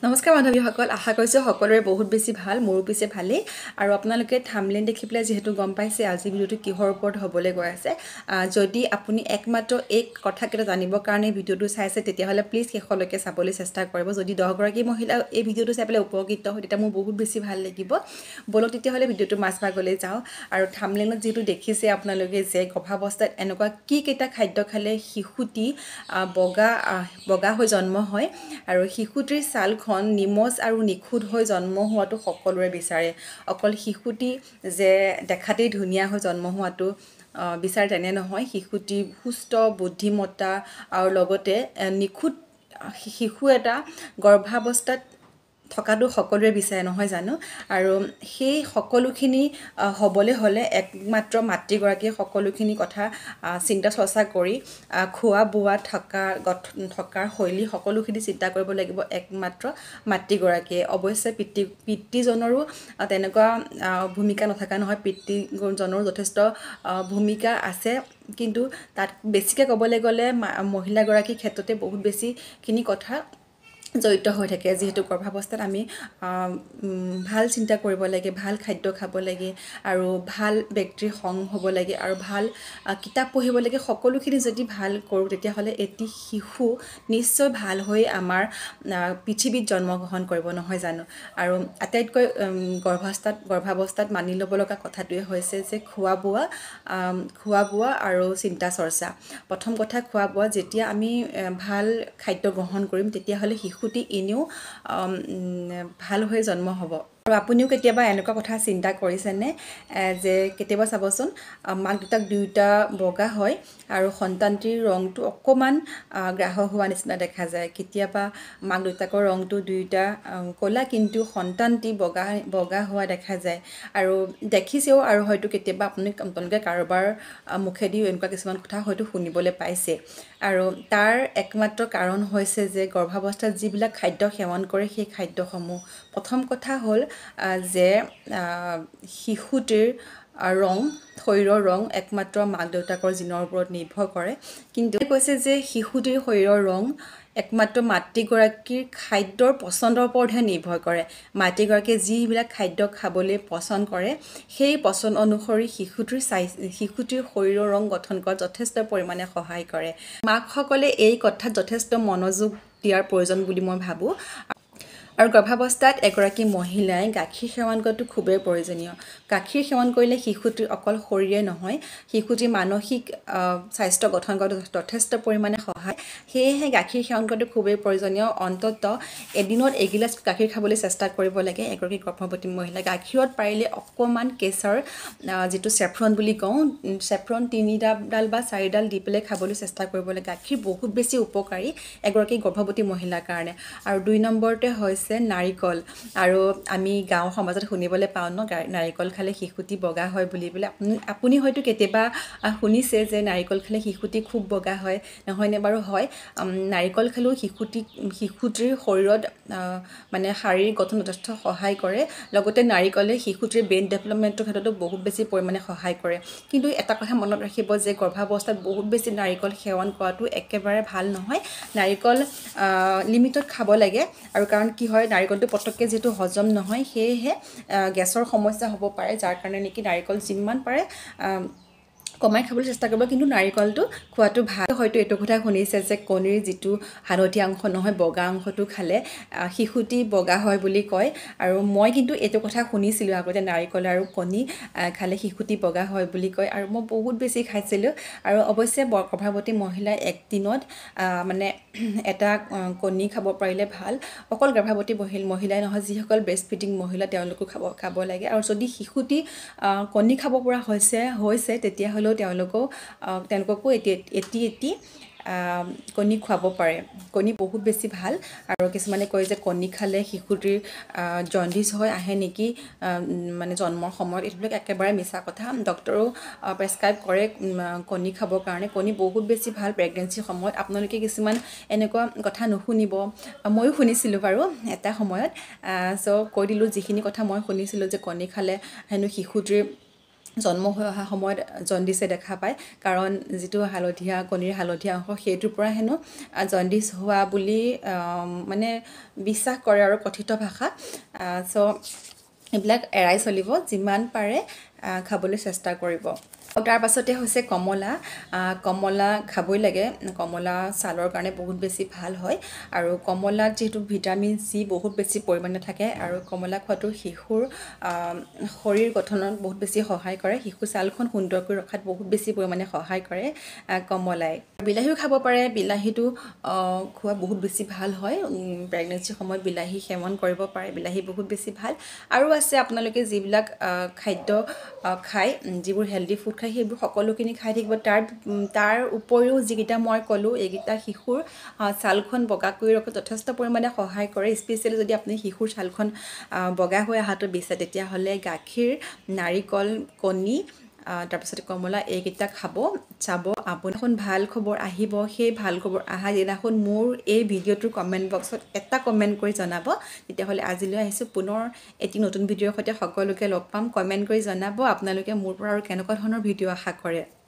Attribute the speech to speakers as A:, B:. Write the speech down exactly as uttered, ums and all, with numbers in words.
A: নমস্কাৰ বান্ধৱীসকল, আশা কৰিছোঁ সকলোৰে বহুত বেছি ভাল, মোৰো পিছে ভালেই। আৰু আপোনালোকে থাম্বনেইল দেখি পেলাই যিহেতু গম পাইছে আজি ভিডিঅ'টো কিহৰ ওপৰত হ'বলৈ গৈ আছে। যদি আপুনি একমাত্ৰ এই কথাকেইটা জানিবৰ কাৰণে ভিডিঅ'টো চাইছে তেতিয়াহ'লে প্লিজ শেষলৈকে চাবলৈ চেষ্টা কৰিব। যদি দহগৰাকী মহিলা এই ভিডিঅ'টো চাই পেলাই উপকৃত হয় তেতিয়া মোৰ বহুত বেছি ভাল লাগিব। বলক তেতিয়াহ'লে ভিডিঅ'টো মাজভাগলৈ যাওঁ। আৰু থাম্বনেইলত যিহেতু দেখিছে আপোনালোকে যে গৰ্ভাৱস্থাত এনেকুৱা কি কেইটা খাদ্য খালে শিশুটি বগা বগা হৈ জন্ম হয় আৰু শিশুটিৰ ছালখন নিমজ আৰু নিখুঁত হৈ জন্ম হোৱাটো সকলোৰে বিচাৰে। অকল শিশুটি যে দেখাতেই ধুনীয়া হৈ জন্ম হোৱাটো বিচাৰে তেনে নহয়, শিশুটি সুস্থ বুদ্ধিমত্তা আৰু লগতে নিখুঁত শিশু এটা গৰ্ভাৱস্থাত থকাটো সকলোৰে বিচাৰে নহয় জানো। আৰু সেই সকলোখিনি হ'বলৈ হ'লে একমাত্ৰ মাতৃগৰাকীয়ে সকলোখিনি কথা চিন্তা চৰ্চা কৰি খোৱা বোৱা থকা গঠন থকাৰ শৈলী সকলোখিনি চিন্তা কৰিব লাগিব একমাত্ৰ মাতৃগৰাকীয়ে। অৱশ্যে পিতৃ পিতৃজনৰো তেনেকুৱা ভূমিকা নথকা নহয়, পিতৃজনৰো যথেষ্ট ভূমিকা আছে, কিন্তু তাত বেছিকৈ ক'বলৈ গ'লে মহিলাগৰাকীৰ ক্ষেত্ৰতে বহুত বেছিখিনি কথা জড়িত হৈ থাকে। যিহেতু গৰ্ভাৱস্থাত আমি ভাল চিন্তা কৰিব লাগে, ভাল খাদ্য খাব লাগে আৰু ভাল ব্যক্তিৰ সংগ হ'ব লাগে আৰু ভাল কিতাপ পঢ়িব লাগে। সকলোখিনি যদি ভাল কৰোঁ তেতিয়াহ'লে এটি শিশু নিশ্চয় ভাল হৈ আমাৰ পৃথিৱীত জন্মগ্ৰহণ কৰিব নহয় জানো। আৰু আটাইতকৈ গৰ্ভাৱস্থাত গৰ্ভাৱস্থাত মানি ল'ব লগা কথাটোৱে হৈছে যে খোৱা বোৱা খোৱা বোৱা আৰু চিন্তা চৰ্চা। প্ৰথম কথা খোৱা বোৱা, যেতিয়া আমি ভাল খাদ্য গ্ৰহণ কৰিম তেতিয়াহ'লে শিশুটি এনেও ভাল হৈ জন্ম হ'ব। আৰু আপুনিও কেতিয়াবা এনেকুৱা কথা চিন্তা কৰিছেনে যে কেতিয়াবা চাবচোন মাক দেউতাক দুয়োটা বগা হয় আৰু সন্তানটিৰ ৰংটো অকণমান গ্ৰাহ হোৱা নিচিনা দেখা যায়। কেতিয়াবা মাক দেউতাকৰ ৰংটো দুয়োটা ক'লা কিন্তু সন্তানটি বগা বগা হোৱা দেখা যায়। আৰু দেখিছেও আৰু হয়তো কেতিয়াবা আপুনি আপোনালোকে কাৰোবাৰ মুখেদিও এনেকুৱা কিছুমান কথা হয়তো শুনিবলৈ পাইছে। আৰু তাৰ একমাত্ৰ কাৰণ হৈছে যে গৰ্ভাৱস্থাত যিবিলাক খাদ্য সেৱন কৰে সেই খাদ্যসমূহ। প্ৰথম কথা হ'ল যে শিশুটিৰ ৰং শৰীৰৰ ৰং একমাত্ৰ মাক দেউতাকৰ জিনৰ ওপৰত নিৰ্ভৰ কৰে, কিন্তু কৈছে যে শিশুটিৰ শৰীৰৰ ৰং একমাত্ৰ মাতৃগৰাকীৰ খাদ্যৰ পচন্দৰ ওপৰতহে নিৰ্ভৰ কৰে। মাতৃগৰাকীয়ে যিবিলাক খাদ্য খাবলৈ পচন্দ কৰে সেই পচন্দ অনুসৰি শিশুটিৰ চাই শিশুটিৰ শৰীৰৰ ৰং গঠন কৰাত যথেষ্ট পৰিমাণে সহায় কৰে। মাকসকলে এই কথাত যথেষ্ট মনোযোগ দিয়াৰ প্ৰয়োজন বুলি মই ভাবোঁ। আৰু গৰ্ভাৱস্থাত এগৰাকী মহিলাই গাখীৰ সেৱন কৰাটো খুবেই প্ৰয়োজনীয়। গাখীৰ সেৱন কৰিলে শিশুটিৰ অকল শৰীৰে নহয়, শিশুটিৰ মানসিক স্বাস্থ্য গঠন কৰাটো যথেষ্ট পৰিমাণে সহায়। সেয়েহে গাখীৰ সেৱন কৰাটো খুবেই প্ৰয়োজনীয়। অন্ততঃ এদিনত এগিলাচ গাখীৰ খাবলৈ চেষ্টা কৰিব লাগে এগৰাকী গৰ্ভৱতী মহিলাই। গাখীৰত পাৰিলে অকণমান কেশৰ যিটো চেফ্ৰন বুলি কওঁ, চেফ্ৰন তিনিডাল বা চাৰিডাল দি পেলাই খাবলৈ চেষ্টা কৰিব লাগে। গাখীৰ বহুত বেছি উপকাৰী এগৰাকী গৰ্ভৱতী মহিলাৰ কাৰণে। আৰু দুই নম্বৰতে হৈছে নাৰিকল। আৰু আমি গাঁও সমাজত শুনিবলৈ পাওঁ ন, নাৰিকল খালে শিশুটি বগা হয় বুলি পেলাই। আপুনি আপুনি হয়তো কেতিয়াবা শুনিছে যে নাৰিকল খালে শিশুটি খুব বগা হয়, নহয়নে বাৰু? হয়, নাৰিকল খালেও শিশুটি শিশুটিৰ শৰীৰত মানে শাৰীৰিক গঠন যথেষ্ট সহায় কৰে। লগতে নাৰিকলে শিশুটিৰ ব্ৰেইন ডেভেলপমেণ্টৰ ক্ষেত্ৰতো বহুত বেছি পৰিমাণে সহায় কৰে। কিন্তু এটা কথা মনত ৰাখিব যে গৰ্ভাৱস্থাত বহুত বেছি নাৰিকল সেৱন কৰাটো একেবাৰে ভাল নহয়। নাৰিকল লিমিটত খাব লাগে। আৰু কাৰণ কি হয়, নাৰিকলটো পটককৈ যিহেতু হজম নহয় সেয়েহে গেছৰ সমস্যা হ'ব পাৰে, যাৰ কাৰণে নেকি নাৰিকল যিমান পাৰে কমাই খাবলৈ চেষ্টা কৰিব, কিন্তু নাৰিকলটো খোৱাটো ভাল। হয়তো এইটো কথা শুনিছে যে কণীৰ যিটো হালধীয়া অংশ নহয় বগা অংশটো খালে শিশুটি বগা হয় বুলি কয়। আৰু মই কিন্তু এইটো কথা শুনিছিলোঁ আগতে, নাৰিকল আৰু কণী খালে শিশুটি বগা হয় বুলি কয়। আৰু মই বহুত বেছি খাইছিলোঁ। আৰু অৱশ্যে গৰ্ভৱতী মহিলাই একদিনত মানে এটা কণী খাব পাৰিলে ভাল। অকল গৰ্ভৱতী মহিলাই নহয়, যিসকল ব্ৰেষ্ট ফিডিং মহিলা তেওঁলোকো খাব খাব লাগে। আৰু যদি শিশুটি কণী খাব পৰা হৈছে হৈছে তেতিয়াহ'লেও তেওঁলোকেও তেওঁলোককো এটি এটি এটি কণী খুৱাব পাৰে। কণী বহুত বেছি ভাল। আৰু কিছুমানে কয় যে কণী খালে শিশুটিৰ জণ্ডিছ হৈ আহে নেকি মানে জন্মৰ সময়ত। এইবিলাক একেবাৰে মিছা কথা। ডক্টৰেও প্ৰেছক্ৰাইব কৰে কণী খাবৰ কাৰণে। কণী বহুত বেছি ভাল প্ৰেগনেঞ্চিৰ সময়ত। আপোনালোকে কিছুমান এনেকুৱা কথা নুশুনিব, ময়ো শুনিছিলোঁ বাৰু এটা সময়ত। চ' কৈ দিলোঁ যিখিনি কথা মই শুনিছিলোঁ যে কণী খালে হেনো শিশুটিৰ জন্ম হৈ অহা সময়ত জণ্ডিছে দেখা পায় কাৰণ যিটো হালধীয়া কণীৰ হালধীয়া অংশ সেইটোৰ পৰা হেনো জণ্ডিছ হোৱা বুলি মানে বিশ্বাস কৰে আৰু কথিত ভাষা চ' এইবিলাক এৰাই চলিব যিমান পাৰে খাবলৈ চেষ্টা কৰিব আৰু তাৰ পাছতে হৈছে কমলা কমলা খাবই লাগে কমলা ছালৰ কাৰণে বহুত বেছি ভাল হয় আৰু কমলাত যিহেতু ভিটামিন চি বহুত বেছি পৰিমাণে থাকে আৰু কমলা খোৱাটো শিশুৰ শৰীৰ গঠনত বহুত বেছি সহায় কৰে শিশু ছালখন সুন্দৰ কৰি ৰখাত বহুত বেছি পৰিমাণে সহায় কৰে কমলাই বিলাহীও খাব পাৰে বিলাহীটো খোৱা বহুত বেছি ভাল হয় প্ৰেগনেঞ্চিৰ সময়ত বিলাহী সেৱন কৰিব পাৰে বিলাহী বহুত বেছি ভাল আৰু আছে আপোনালোকে যিবিলাক খাদ্য খায় যিবোৰ হেল্ডি ফুড খায় সেইবোৰ সকলোখিনি খাই থাকিব তাৰ তাৰ উপৰিও যিকেইটা মই ক'লোঁ এইকেইটা শিশুৰ ছালখন বগা কৰি ৰখাত যথেষ্ট পৰিমাণে সহায় কৰে স্পেচিয়েলি যদি আপুনি শিশুৰ ছালখন বগা হৈ অহাটো বিচাৰে তেতিয়াহ'লে গাখীৰ নাৰিকল কণী তাৰপিছতে কমলা এইকেইটা খাব চাব আপুনি এখন ভাল খবৰ আহিব সেই ভাল খবৰ অহা দিনাখন মোৰ এই ভিডিঅ'টোৰ কমেণ্ট বক্সত এটা কমেণ্ট কৰি জনাব তেতিয়াহ'লে আজিলৈ আহিছোঁ পুনৰ এটি নতুন ভিডিঅ'ৰ সৈতে সকলোকে লগ পাম কমেণ্ট কৰি জনাব আপোনালোকে মোৰ পৰা আৰু কেনেকুৱা ধৰণৰ ভিডিঅ' আশা কৰে